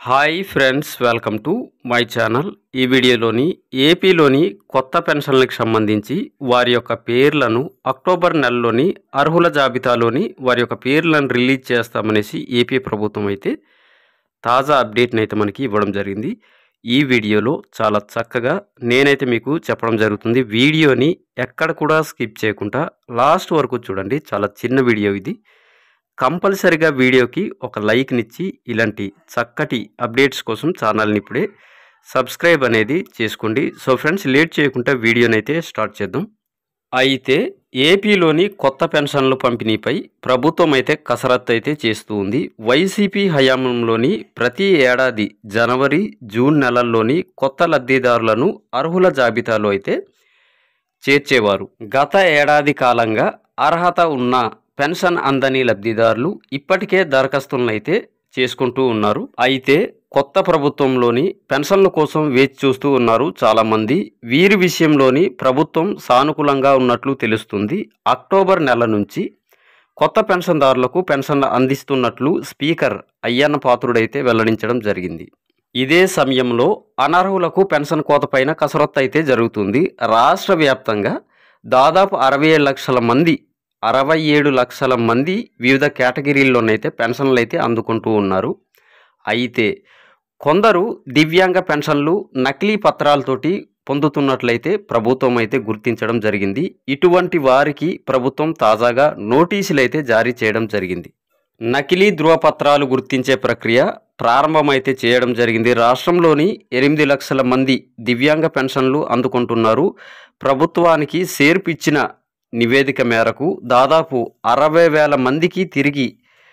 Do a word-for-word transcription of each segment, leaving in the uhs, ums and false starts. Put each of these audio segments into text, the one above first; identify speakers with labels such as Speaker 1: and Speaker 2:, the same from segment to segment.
Speaker 1: Hi friends, welcome to my channel. ఈ వీడియోలోని ఏపీలోని కొత్త పెన్షన్లకు సంబంధించి వారి యొక్క పేర్లను అక్టోబర్ నెలలోని అర్హుల జాబితాలోని వారి యొక్క పేర్లను రిలీజ్ చేస్తామనేసి ఏపీ ప్రభుత్వం అయితే తాజా అప్డేట్ని అయితే మనకి ఇవ్వడం జరిగింది. ఈ వీడియోలో చాలా చక్కగా నేనైతే మీకు చెప్పడం జరుగుతుంది. వీడియోని ఎక్కడ కూడా స్కిప్ చేయకుండా లాస్ట్ వరకు చూడండి. చాలా చిన్న వీడియో ఇది. కంపల్సరిగా వీడియోకి ఒక లైక్నిచ్చి ఇలాంటి చక్కటి అప్డేట్స్ కోసం ఛానల్ని ఇప్పుడే సబ్స్క్రైబ్ అనేది చేసుకోండి. సో ఫ్రెండ్స్, లేట్ చేయకుండా వీడియోని అయితే స్టార్ట్ చేద్దాం. అయితే ఏపీలోని కొత్త పెన్షన్ల పంపిణీపై ప్రభుత్వం అయితే కసరత్తు అయితే చేస్తూ ఉంది. వైసీపీ హయాంలోని ప్రతి ఏడాది జనవరి జూన్ నెలల్లోని కొత్త లబ్ధిదారులను అర్హుల జాబితాలో అయితే చేర్చేవారు. గత ఏడాది కాలంగా అర్హత ఉన్న పెన్షన్ అందని లబ్ధిదారులు ఇప్పటికే దరఖాస్తులను అయితే చేసుకుంటూ ఉన్నారు. అయితే కొత్త ప్రభుత్వంలోని పెన్షన్ల కోసం వేచి చూస్తూ ఉన్నారు చాలామంది. వీరి విషయంలోని ప్రభుత్వం సానుకూలంగా ఉన్నట్లు తెలుస్తుంది. అక్టోబర్ నెల నుంచి కొత్త పెన్షన్దారులకు పెన్షన్లు అందిస్తున్నట్లు స్పీకర్ అయ్యన్న పాత్రుడైతే వెల్లడించడం జరిగింది. ఇదే సమయంలో అనర్హులకు పెన్షన్ కోతపైన కసరత్తు అయితే జరుగుతుంది. రాష్ట్ర వ్యాప్తంగా దాదాపు అరవై ఏడు లక్షల మంది అరవై ఏడు లక్షల మంది వివిధ కేటగిరీల్లోనైతే పెన్షన్లు అయితే అందుకుంటూ ఉన్నారు. అయితే కొందరు దివ్యాంగ పెన్షన్లు నకిలీ పత్రాలతోటి పొందుతున్నట్లయితే ప్రభుత్వం అయితే గుర్తించడం జరిగింది. ఇటువంటి వారికి ప్రభుత్వం తాజాగా నోటీసులు అయితే జారీ చేయడం జరిగింది. నకిలీ ధృవపత్రాలు గుర్తించే ప్రక్రియ ప్రారంభమైతే చేయడం జరిగింది. రాష్ట్రంలోని ఎనిమిది లక్షల మంది దివ్యాంగ పెన్షన్లు అందుకుంటున్నారు. ప్రభుత్వానికి సేర్పు ఇచ్చిన నివేదిక మేరకు దాదాపు అరవై వేల మందికి తిరిగి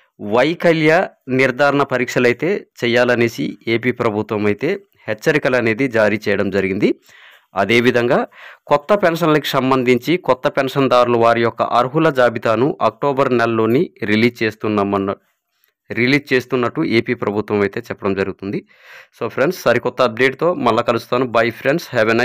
Speaker 1: వైకల్య నిర్ధారణ పరీక్షలు అయితే చేయాలనేసి ఏపీ ప్రభుత్వం అయితే హెచ్చరికలు అనేది జారీ చేయడం జరిగింది. అదేవిధంగా కొత్త పెన్షన్లకు సంబంధించి కొత్త పెన్షన్దారులు వారి యొక్క అర్హుల జాబితాను అక్టోబర్ నెలలోని రిలీజ్ చేస్తున్నామన్న రిలీజ్ చేస్తున్నట్టు ఏపీ ప్రభుత్వం అయితే చెప్పడం జరుగుతుంది. సో ఫ్రెండ్స్, సరికొత్త అప్డేట్తో మళ్ళీ కలుస్తాను. Bye friends, have a nice